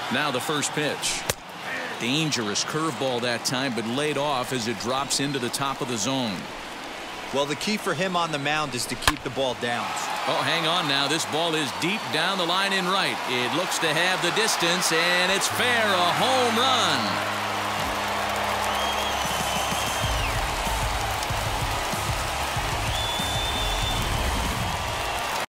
Now the first pitch. Dangerous curveball that time, but laid off as it drops into the top of the zone. Well, the key for him on the mound is to keep the ball down. Oh, hang on now. This ball is deep down the line in right. It looks to have the distance, and it's fair. A home run.